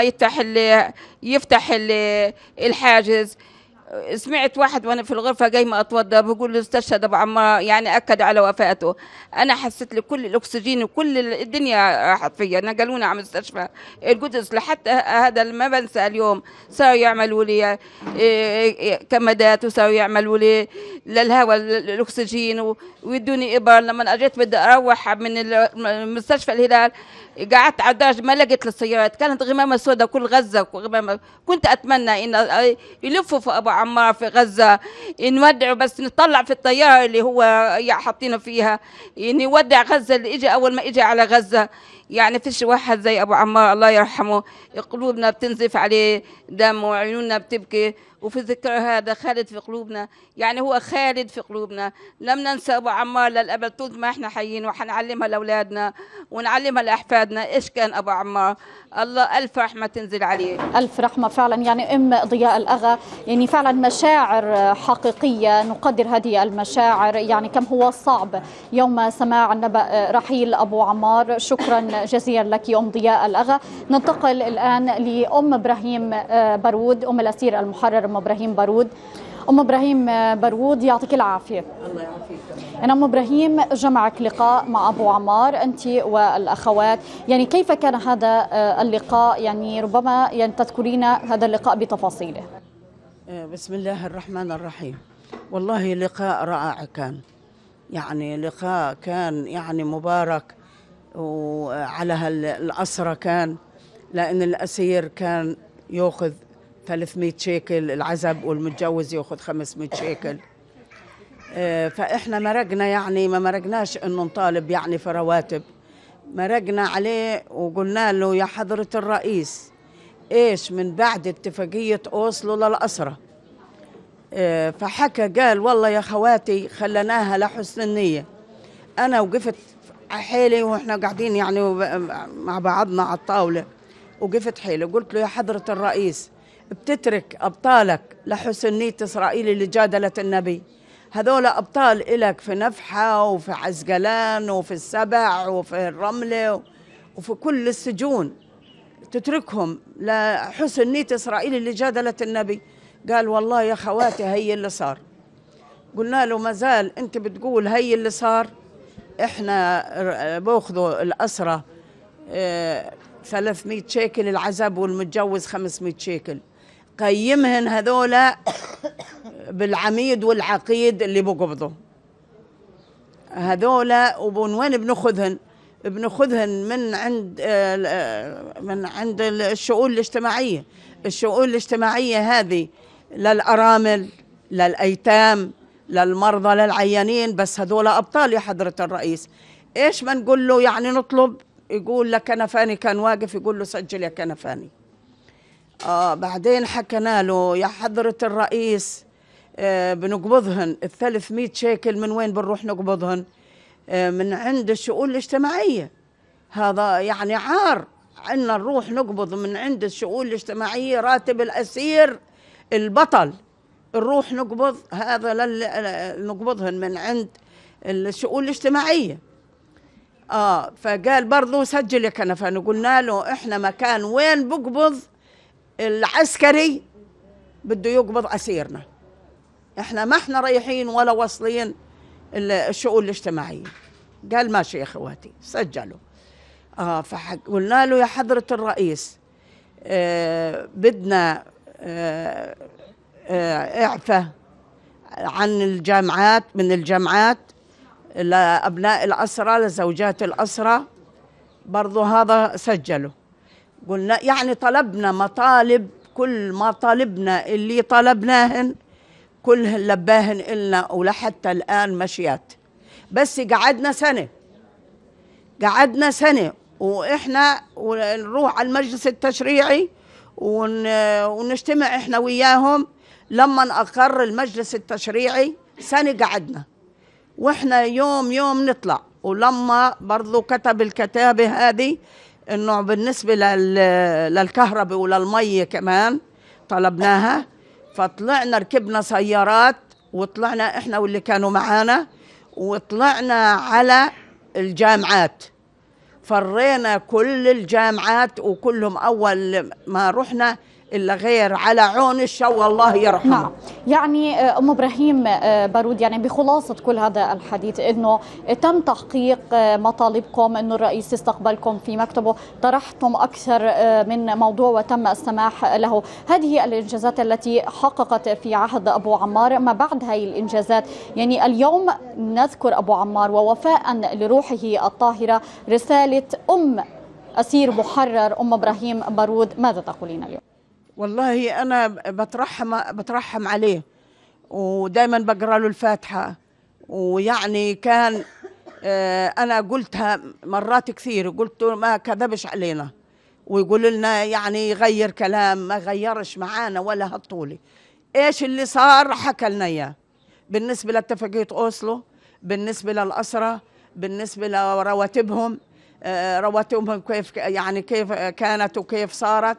يفتح الحاجز. سمعت واحد وانا في الغرفه قايمه اتوضا بقول له استشهد ابو عمار، يعني اكد على وفاته. انا حسيت لكل الاكسجين وكل الدنيا راحت فيا. نقلونا على مستشفى القدس، لحتى هذا ما بنسى اليوم صاروا يعملوا لي كمادات، وصاروا يعملوا لي للهواء الاكسجين، ويدوني ابر. لما اجيت بدي اروح من مستشفى الهلال قعدت على الدرج ما لقيت السيارات، كانت غمامه سوداء كل غزه غمامه. كنت اتمنى ان يلفوا في ابو عمار في غزه نودعوا، بس نطلع في الطياره اللي هو حاطينه فيها نودع غزه اللي اجى اول ما اجى على غزه. يعني فيش واحد زي ابو عمار الله يرحمه، قلوبنا بتنزف عليه دم وعيوننا بتبكي، وفي ذكر هذا خالد في قلوبنا. يعني هو خالد في قلوبنا، لم ننسى ابو عمار للابد طول ما احنا حيين، وحنعلمها لاولادنا ونعلمها لاحفادنا ايش كان ابو عمار. الله الف رحمه تنزل عليه. الف رحمه فعلا. يعني ام ضياء الاغا، يعني فعلا مشاعر حقيقيه، نقدر هذه المشاعر. يعني كم هو صعب يوم سماع النبأ رحيل ابو عمار. شكرا جزيلا لك ام ضياء الاغا. ننتقل الان لام ابراهيم بارود، ام الاسير المحرر ام ابراهيم بارود. ام ابراهيم بارود يعطيك العافيه. الله يعافيك. انا ام ابراهيم جمعك لقاء مع ابو عمار انت والاخوات، يعني كيف كان هذا اللقاء؟ يعني ربما يعني تذكرين هذا اللقاء بتفاصيله. بسم الله الرحمن الرحيم. والله لقاء رائع كان، يعني لقاء كان يعني مبارك. وعلى الأسرة كان، لأن الأسير كان يأخذ 300 شيكل العزب، والمتجوز يأخذ 500 شيكل. فإحنا مرقنا، يعني ما مرقناش إنه نطالب يعني في رواتب، مرقنا عليه وقلنا له يا حضرة الرئيس إيش من بعد اتفاقية أوسلو للأسرة. فحكى قال والله يا خواتي خلناها لحسن النية. أنا وقفت حيلي وإحنا قاعدين يعني مع بعضنا على الطاولة، وقفت حيلي قلت له يا حضرة الرئيس بتترك أبطالك لحسن نية إسرائيل اللي جادلت النبي؟ هذول أبطال إلك في نفحة وفي عسقلان وفي السبع وفي الرملة وفي كل السجون، تتركهم لحسن نية إسرائيل اللي جادلت النبي؟ قال والله يا خواتي هي اللي صار. قلنا له ما زال أنت بتقول هي اللي صار؟ إحنا باخذوا الأسرة 300 شيكل العزب، والمتجوز 500 شيكل. قيمهن هذولا بالعميد والعقيد اللي بقبضوا. هذولا ومن وين بناخذهن؟ بناخذهن من عند الشؤون الاجتماعية. الشؤون الاجتماعية هذه للأرامل، للأيتام، للمرضى، للعيانين، بس هذول أبطال يا حضرة الرئيس. إيش ما نقول له يعني نطلب، يقول لك كنفاني كان واقف يقول له سجل يا كنفاني. بعدين حكنا له يا حضرة الرئيس بنقبضهن 300 شيكل، من وين بنروح نقبضهن؟ من عند الشؤون الاجتماعية. هذا يعني عار عنا نروح نقبض من عند الشؤون الاجتماعية راتب الأسير البطل، نروح نقبض هذا نقبضهن من عند الشؤون الاجتماعية. فقال برضو سجل يا كنفاني. قلنا له احنا مكان وين بقبض العسكري بده يقبض أسيرنا، احنا ما احنا رايحين ولا واصلين الشؤون الاجتماعية. قال ماشي يا اخواتي سجلوا. فقلنا له يا حضرة الرئيس بدنا إعفاء عن الجامعات، من الجامعات لأبناء الأسرى، لزوجات الأسرى، برضو هذا سجلوا. قلنا يعني طلبنا مطالب، كل ما طالبنا اللي طلبناهن كلهن لباهن إلنا، ولحتى الآن مشيات. بس قعدنا سنة وإحنا نروح على المجلس التشريعي ونجتمع إحنا وياهم. لما أقر المجلس التشريعي سنة قعدنا وإحنا يوم نطلع. ولما برضو كتب الكتابة هذه إنه بالنسبة للكهرباء وللمية كمان طلبناها، فطلعنا ركبنا سيارات وطلعنا إحنا واللي كانوا معانا وطلعنا على الجامعات، فرينا كل الجامعات وكلهم أول ما رحنا إلا غير على عون الشو الله يرحمه. نعم، يعني أم إبراهيم بارود، يعني بخلاصة كل هذا الحديث إنه تم تحقيق مطالبكم، إنه الرئيس استقبلكم في مكتبه، طرحتم أكثر من موضوع وتم السماح له. هذه الإنجازات التي حققت في عهد أبو عمار. ما بعد هذه الإنجازات يعني اليوم نذكر أبو عمار ووفاء لروحه الطاهرة رسالة أم أسير محرر أم إبراهيم بارود، ماذا تقولين اليوم؟ والله أنا بترحم عليه ودائما بقرأ له الفاتحة. ويعني كان أنا قلتها مرات كثير، قلت ما كذبش علينا، ويقول لنا يعني يغير كلام، ما غيرش معانا ولا هالطولي. إيش اللي صار حكى لنا إياه بالنسبة لاتفاقية أوسلو، بالنسبة للأسرى، بالنسبة لرواتبهم، رواتبهم كيف كانت وكيف صارت.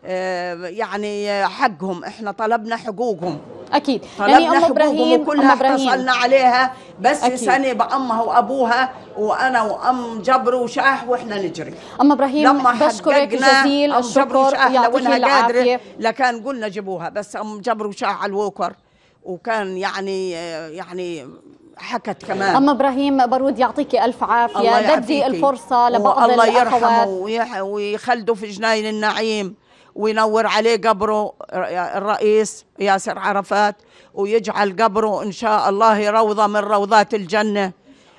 يعني حقهم، احنا طلبنا حقوقهم اكيد. طلبنا يعني ام ابراهيم وكلها اتصلنا عليها، بس أكيد. سنه بامها وابوها وانا وام جبر وشاح واحنا نجري. ام ابراهيم بشكرك جزيل الشكر، يعطيك العافيه. لكان قلنا جيبوها، بس ام جبر وشاح على الوكر، وكان يعني حكت كمان. أم إبراهيم بارود يعطيك ألف عافية. بدي الفرصة لبعض الله يرحمه ويخلده في جناين النعيم وينور عليه قبره الرئيس ياسر عرفات، ويجعل قبره إن شاء الله روضة من روضات الجنة،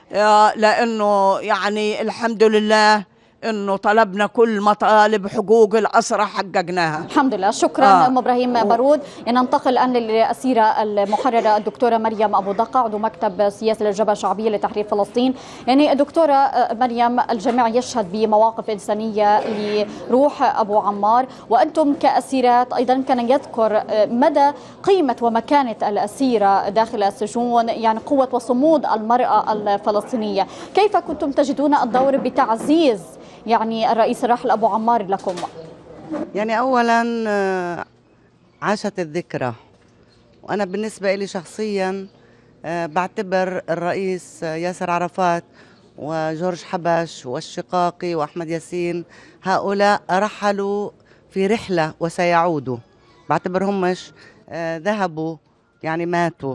لأنه يعني الحمد لله إنه طلبنا كل مطالب حقوق الأسرى حققناها الحمد لله. شكرا أم إبراهيم بارود. ننتقل الآن للأسيرة المحررة الدكتورة مريم أبو دقة، عضو مكتب سياسة للجبهة الشعبية لتحرير فلسطين. يعني دكتورة مريم، الجميع يشهد بمواقف إنسانية لروح أبو عمار، وأنتم كأسيرات أيضا كان يذكر مدى قيمة ومكانة الأسيرة داخل السجون، يعني قوة وصمود المرأة الفلسطينية. كيف كنتم تجدون الدور بتعزيز يعني الرئيس الراحل أبو عمار لكم؟ يعني أولا عاشت الذكرى، وأنا بالنسبة لي شخصيا بعتبر الرئيس ياسر عرفات وجورج حبش والشقاقي وأحمد ياسين هؤلاء رحلوا في رحلة وسيعودوا، بعتبرهمش ذهبوا يعني ماتوا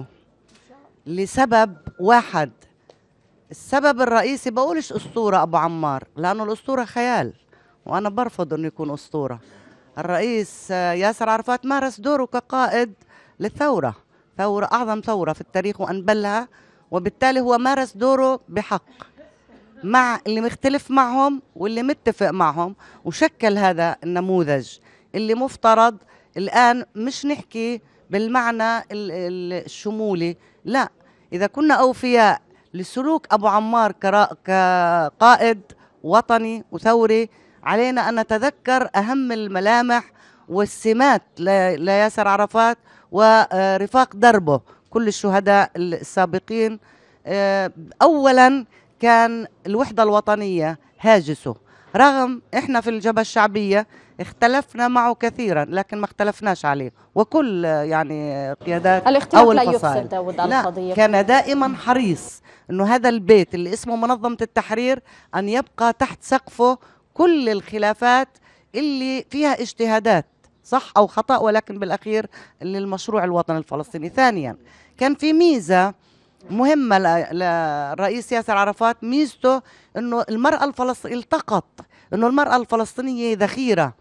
لسبب واحد. السبب الرئيسي بقولش أسطورة أبو عمار، لأنه الأسطورة خيال وأنا برفض أنه يكون أسطورة. الرئيس ياسر عرفات مارس دوره كقائد للثورة، ثورة أعظم ثورة في التاريخ وأنبلها وبالتالي هو مارس دوره بحق مع اللي مختلف معهم واللي متفق معهم، وشكل هذا النموذج اللي مفترض الآن مش نحكي بالمعنى الشمولي، لا، إذا كنا أوفياء لسلوك أبو عمار كقائد وطني وثوري، علينا أن نتذكر أهم الملامح والسمات لياسر عرفات ورفاق دربه كل الشهداء السابقين. أولا كان الوحدة الوطنية هاجسه، رغم إحنا في الجبهة الشعبية اختلفنا معه كثيرا لكن ما اختلفناش عليه، وكل يعني قيادات الاختلاف أو لا الفصائل يفسد داود القضية. كان دائما حريص أنه هذا البيت اللي اسمه منظمة التحرير أن يبقى تحت سقفه كل الخلافات اللي فيها اجتهادات صح أو خطأ، ولكن بالأخير للمشروع الوطني الفلسطيني. ثانيا كان في ميزة مهمة للرئيس ياسر عرفات، ميزته أنه المرأة الفلسطينية التقط أنه المرأة الفلسطينية ذخيرة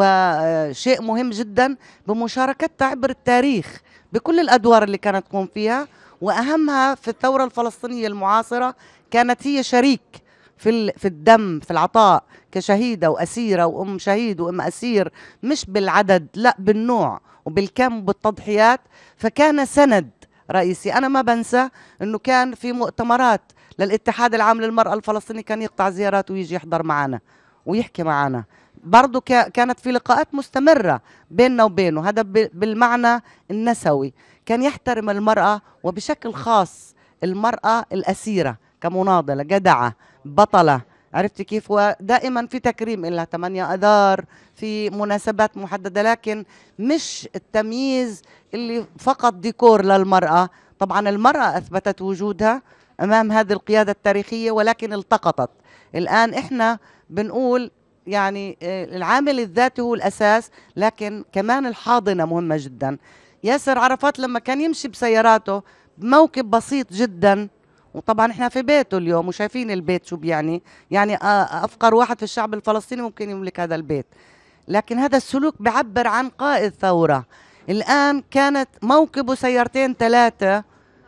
وشيء مهم جدا بمشاركتها عبر التاريخ بكل الأدوار اللي كانت تقوم فيها، وأهمها في الثورة الفلسطينية المعاصرة كانت هي شريك في الدم، في العطاء، كشهيدة وأسيرة وأم شهيد وأم أسير، مش بالعدد لا بالنوع وبالكم وبالتضحيات. فكان سند رئيسي. أنا ما بنسى أنه كان في مؤتمرات للاتحاد العام للمرأة الفلسطينية كان يقطع زيارات ويجي يحضر معنا ويحكي معنا. برضو كانت في لقاءات مستمرة بيننا وبينه، هذا بالمعنى النسوي. كان يحترم المرأة وبشكل خاص المرأة الأسيرة كمناضلة جدعة بطلة، عرفتي كيف؟ ودائما في تكريم لها 8 أذار في مناسبات محددة، لكن مش التمييز اللي فقط ديكور للمرأة. طبعا المرأة أثبتت وجودها أمام هذه القيادة التاريخية ولكن التقطت. الآن إحنا بنقول يعني العامل الذاتي هو الأساس، لكن كمان الحاضنة مهمة جدا. ياسر عرفات لما كان يمشي بسياراته بموكب بسيط جدا، وطبعا احنا في بيته اليوم وشايفين البيت شو يعني أفقر واحد في الشعب الفلسطيني ممكن يملك هذا البيت، لكن هذا السلوك بيعبر عن قائد ثورة. الآن كانت موكبه سيارتين 3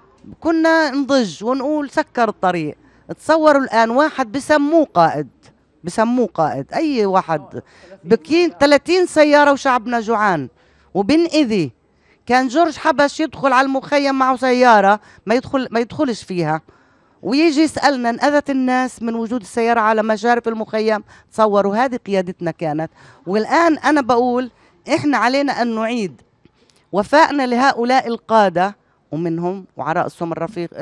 كنا نضج ونقول سكر الطريق. تصوروا الآن واحد بسموه قائد، أي واحد بكين 30 سيارة وشعبنا جوعان وبنأذي. كان جورج حبش يدخل على المخيم معه سيارة ما يدخلش فيها، ويجي يسألنا انأذت الناس من وجود السيارة على مشارف المخيم. تصوروا هذه قيادتنا كانت. والآن أنا بقول إحنا علينا أن نعيد وفائنا لهؤلاء القادة، ومنهم وعلى رأسهم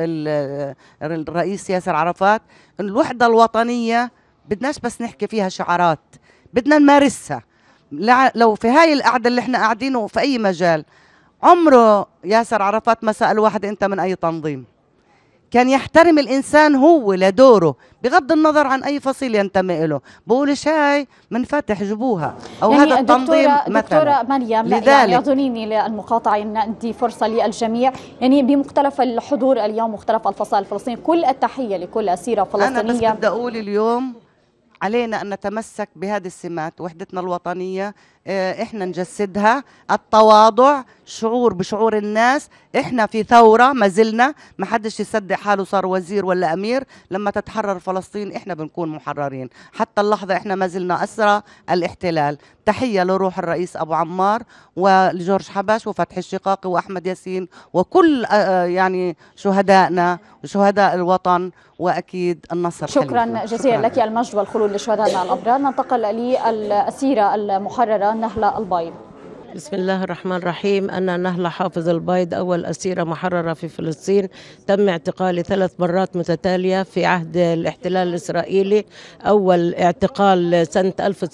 الرئيس ياسر عرفات. الوحدة الوطنية بدناش بس نحكي فيها شعارات، بدنا نمارسها. لو في هاي القعدة اللي احنا قاعدينه في أي مجال، عمره ياسر عرفات ما سأل واحد أنت من أي تنظيم. كان يحترم الإنسان هو لدوره بغض النظر عن أي فصيل ينتمي له. بقولش هاي من فتح جبوها أو يعني هذا التنظيم مثلا. دكتورة مريم، يعني اعذريني للمقاطعة أن أنت فرصة للجميع، يعني بمختلف الحضور اليوم مختلف الفصائل الفلسطينية، كل التحية لكل أسيرة فلسطينية. أنا بس بدي أقول اليوم علينا أن نتمسك بهذه السمات، وحدتنا الوطنية إحنا نجسدها، التواضع، شعور بشعور الناس. إحنا في ثورة ما زلنا، ما حدش يصدق حاله صار وزير ولا أمير. لما تتحرر فلسطين إحنا بنكون محررين. حتى اللحظة إحنا ما زلنا أسرى الاحتلال. تحية لروح الرئيس أبو عمار ولجورج حبش وفتحي الشقاقي وأحمد ياسين وكل يعني شهدائنا وشهداء الوطن، وأكيد النصر. شكرا جزيلا لك، المجد والخلود لشهدائنا الأبرار. ننتقل للأسيرة المحررة نهلة البيض. بسم الله الرحمن الرحيم. أنا نهلة حافظ البيض، أول أسيرة محررة في فلسطين. تم اعتقالي 3 مرات متتالية في عهد الاحتلال الإسرائيلي. أول اعتقال سنة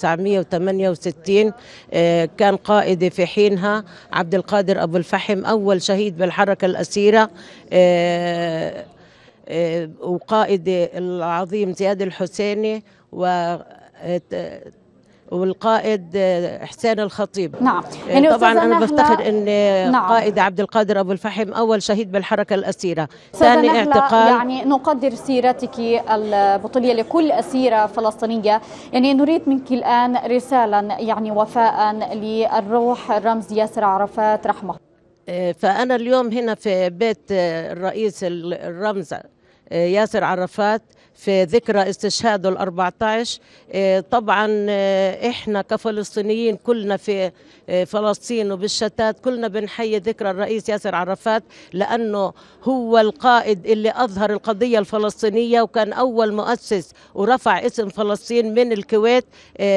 1968 كان قائدي في حينها عبد القادر أبو الفحم، أول شهيد بالحركة الأسيرة، وقائدي العظيم زياد الحسيني والقائد حسين الخطيب. نعم. يعني طبعا أنا بفتخر أن نعم. قائد عبد القادر أبو الفحم أول شهيد بالحركة الأسيرة. ثاني اعتقال، يعني نقدر سيرتك البطولية لكل أسيرة فلسطينية. يعني نريد منك الآن رسالة يعني وفاء للروح الرمز ياسر عرفات رحمه. فأنا اليوم هنا في بيت الرئيس الرمز ياسر عرفات في ذكرى استشهاده ال14. طبعا احنا كفلسطينيين كلنا في فلسطين وبالشتات كلنا بنحيي ذكرى الرئيس ياسر عرفات، لأنه هو القائد اللي أظهر القضية الفلسطينية، وكان أول مؤسس ورفع اسم فلسطين من الكويت.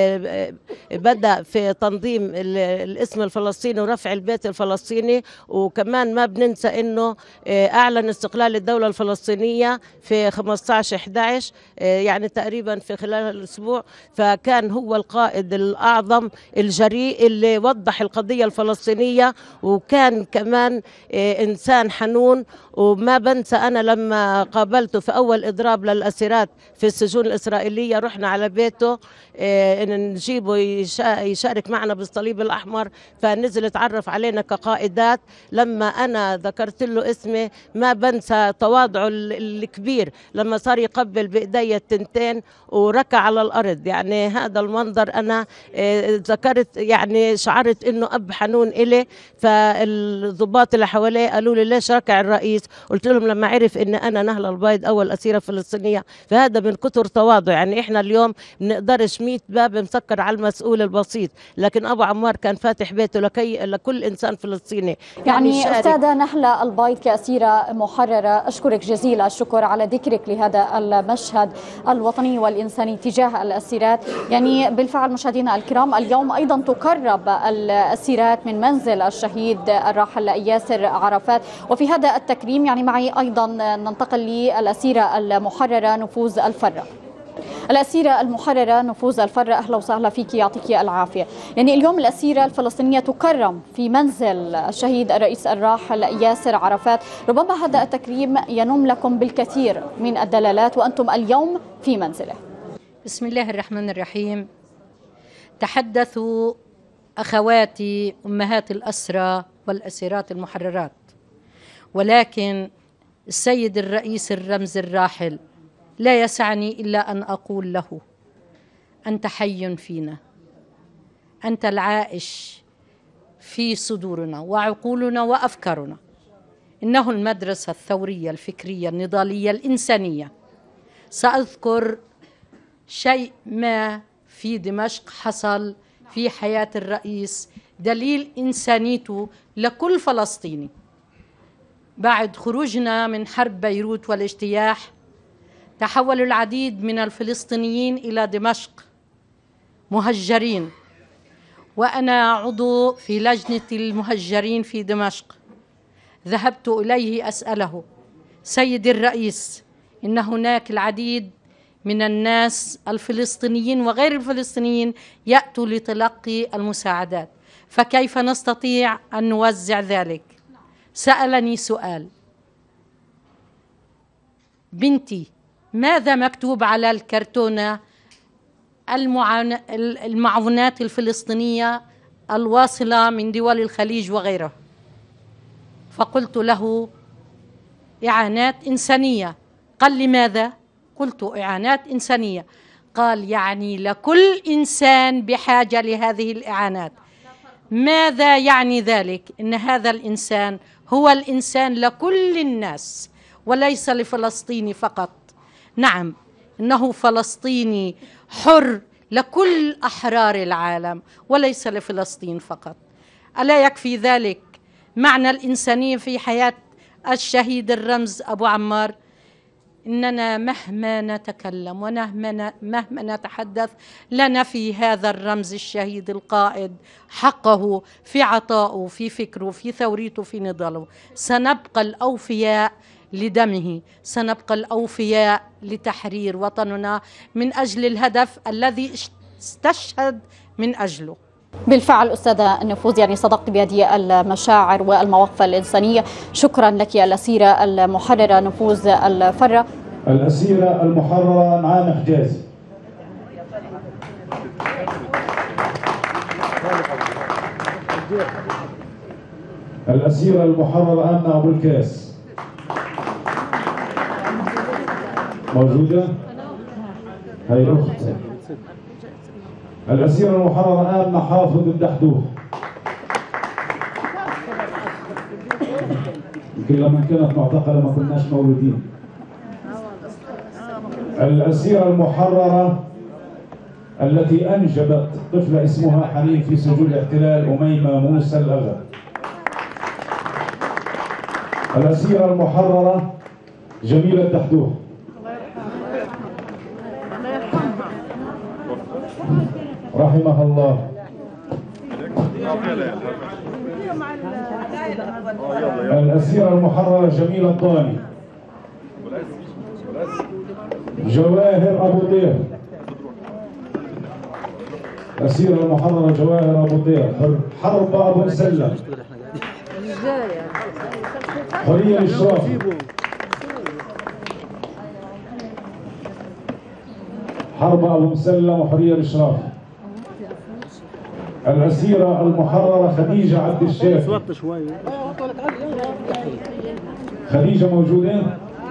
بدأ في تنظيم الاسم الفلسطيني ورفع البيت الفلسطيني، وكمان ما بننسى أنه أعلن استقلال الدولة الفلسطينية في 15/11، يعني تقريبا في خلال الأسبوع. فكان هو القائد الأعظم الجريء اللي وضح القضية الفلسطينية، وكان كمان إنسان حنون. وما بنسى أنا لما قابلته في أول إضراب للأسيرات في السجون الإسرائيلية، رحنا على بيته إن نجيبه يشارك معنا بالصليب الأحمر، فنزل اتعرف علينا كقائدات. لما أنا ذكرت له اسمي ما بنسى تواضعه الكبير لما صار يقبل بإيدي التنتين وركع على الأرض. يعني هذا المنظر أنا ذكرت، يعني شعرت إنه أب حنون إلي. فالضباط اللي حواليه قالوا لي ليش ركع الرئيس؟ قلت لهم لما عرف إن أنا نهلة البيض أول أسيرة فلسطينية. فهذا من كتر تواضع. يعني إحنا اليوم بنقدرش 100 باب مسكر على المسؤول البسيط، لكن أبو عمار كان فاتح بيته لكل إنسان فلسطيني. يعني أستاذة نهلة البيض كأسيرة محررة، أشكرك جزيل الشكر على ذكرك لهذا المشهد الوطني والإنساني تجاه الأسيرات. يعني بالفعل مشاهدينا الكرام، اليوم أيضا تقرب الأسيرات من منزل الشهيد الراحل ياسر عرفات. وفي هذا التكريم يعني معي أيضا ننتقل للأسيرة المحررة نفوز الفرة. الأسيرة المحررة نفوز الفرة، أهلا وسهلا فيك، يعطيك العافية. يعني اليوم الأسيرة الفلسطينية تكرم في منزل الشهيد الرئيس الراحل ياسر عرفات. ربما هذا التكريم ينم لكم بالكثير من الدلالات وأنتم اليوم في منزله. بسم الله الرحمن الرحيم. تحدثوا أخواتي أمهات الأسرى والأسيرات المحررات، ولكن السيد الرئيس الرمز الراحل لا يسعني إلا أن أقول له: أنت حي فينا، أنت العائش في صدورنا وعقولنا وأفكارنا. إنه المدرسة الثورية الفكرية النضالية الإنسانية. سأذكر شيء ما في دمشق حصل في حياة الرئيس، دليل إنسانيته لكل فلسطيني. بعد خروجنا من حرب بيروت والاجتياح، تحول العديد من الفلسطينيين إلى دمشق مهجرين، وأنا عضو في لجنة المهجرين في دمشق. ذهبت إليه أسأله: سيدي الرئيس، إن هناك العديد من الناس الفلسطينيين وغير الفلسطينيين يأتوا لتلقي المساعدات، فكيف نستطيع أن نوزع ذلك؟ سألني سؤال: بنتي، ماذا مكتوب على الكرتونة المعونات الفلسطينية الواصلة من دول الخليج وغيره؟ فقلت له: إعانات إنسانية. قال: لماذا؟ قلت: إعانات إنسانية. قال: يعني لكل إنسان بحاجة لهذه الإعانات. ماذا يعني ذلك؟ إن هذا الإنسان هو الإنسان لكل الناس وليس لفلسطين فقط. نعم، إنه فلسطيني حر لكل أحرار العالم وليس لفلسطين فقط. ألا يكفي ذلك معنى الإنسانية في حياة الشهيد الرمز أبو عمار؟ إننا مهما نتكلم ومهما نتحدث لنا في هذا الرمز الشهيد القائد حقه في عطائه، في فكره، في ثوريته، في نضاله. سنبقى الأوفياء لدمه، سنبقى الأوفياء لتحرير وطننا من أجل الهدف الذي استشهد من أجله. بالفعل أستاذة نفوز، يعني صدقت بهذه المشاعر والمواقف الإنسانية. شكرا لك الأسيرة المحررة نفوز الفرة. الأسيرة المحررة نعام حجازي. الأسيرة المحررة آمنة أبو الكاس موجودة؟ هي أخت. الأسيرة المحررة آمنة حافظ الدحدوح. يمكن لما كانت معتقلة ما كناش موجودين. الأسيرة المحررة التي أنجبت طفلة اسمها حنين في سجون الاحتلال أميمة موسى الأغا. الأسيرة المحررة جميلة الدحدوح. رحمها الله. الأسيرة المحررة جميلة الضاني. جواهر أبو طير. الأسيرة المحررة جواهر أبو طير. حرب أبو مسلم. حورية الإشرافي. حرب أبو مسلم وحورية الإشرافي. الأسيرة المحررة خديجة عبد الشافي. خديجة موجودة؟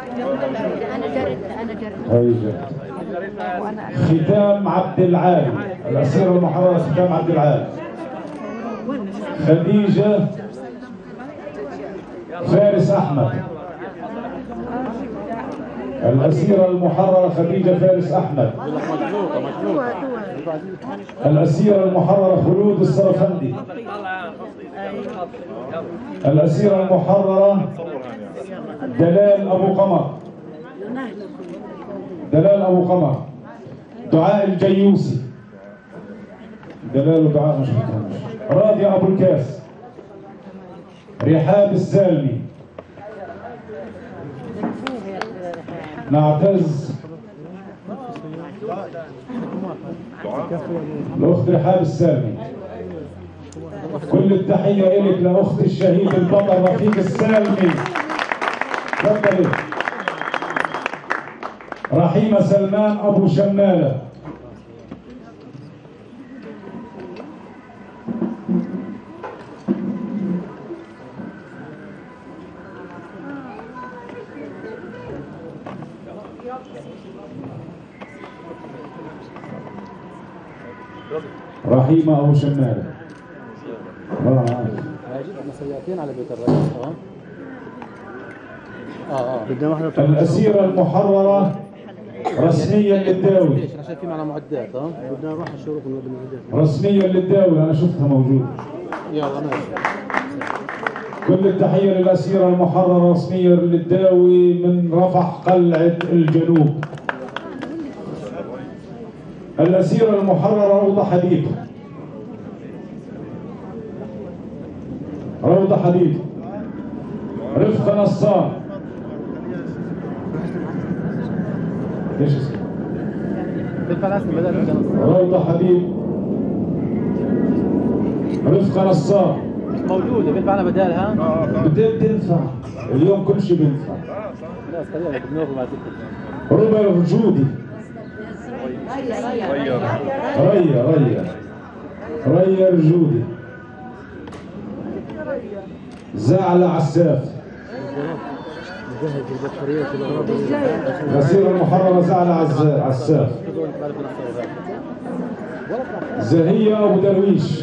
ختام عبد العالي. الأسيرة المحررة ختام عبد العالي. خديجة فارس أحمد. الأسيرة المحررة خديجة فارس أحمد. الأسيرة المحررة خلود السرفندي. الأسيرة المحررة دلال أبو قمر. دلال أبو قمر. دعاء الجيوسي. دلال ودعاء مش راضية أبو الكاس. رحاب السالمي. نعتز الأخت رحاب السالمي. كل التحية إلك لأخت الشهيد البطل رفيق السالمي. تفضلي. رحيمة سلمان أبو شمالة. رحيمة أبو شمالة. مسياتين على بيت الرئيس. الأسيرة المحررة رسميا للداوي. عشان في معنا معدات. بدنا نروح الشروق رسميا للداوي. أنا شفتها موجودة. يلا ماشي. كل التحية للأسيرة المحررة رسميا للداوي من رفح قلعة الجنوب. الأسيرة المحررة روضة حديد. روضة حديد. رفقة نصار. ايش اسمه؟ روضة حديد. رفقة نصار. موجودة بينفع لنا بدالها؟ بتنفع. اليوم كل شيء بينفع. ربع الرجودي. ريا رجودي. زعلة عساف. الأسيرة المحررة زعلة عساف. زهية أبو درويش.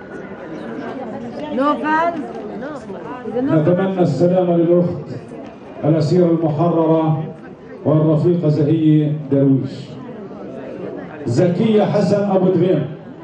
نتمنى السلامة للأخت الأسيرة المحررة والرفيقة زهية درويش. زكية حسن أبو دغيم.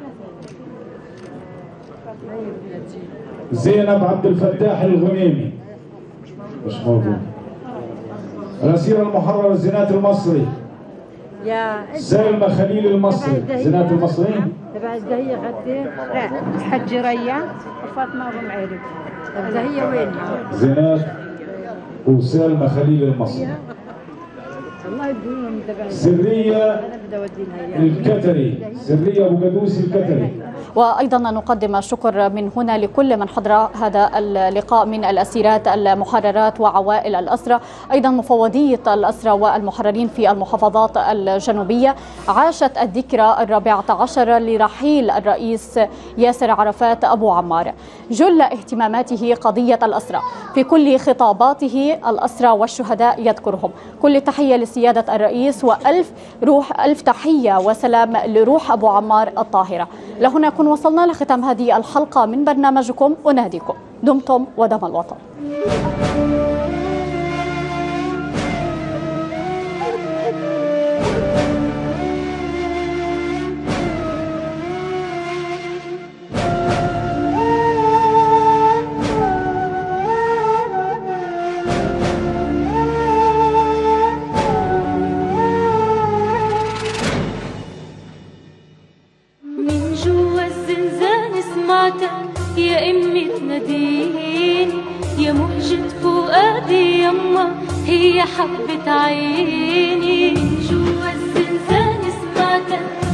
زينب عبد الفتاح الغنيمي مش موجود. الأسيرة المحررة زينات المصري. سلمى خليل المصري. زينات المصريين تبع الزهية غدي. لا الحج ريا وفاطمة أبو معيرب. الزهية وين؟ زينات وسلمى خليل المصري. الله يديهم تبع سرية الكتري. سرية أبو قدوس الكتري. وأيضا نقدم الشكر من هنا لكل من حضر هذا اللقاء من الأسيرات المحررات وعوائل الأسرى، أيضا مفوضية الأسرى والمحررين في المحافظات الجنوبية. عاشت الذكرى 14 لرحيل الرئيس ياسر عرفات أبو عمار. جل اهتماماته قضية الأسرى، في كل خطاباته الأسرى والشهداء يذكرهم. كل تحية لسيادة الرئيس ألف تحية وسلام لروح أبو عمار الطاهرة. لهنا نكون وصلنا لختام هذه الحلقة من برنامجكم أناديكم. دمتم ودم الوطن. يا امي تناديني يا مهجة فؤادي يما هي حبة عيني. من جوا الزنزانة سمعتك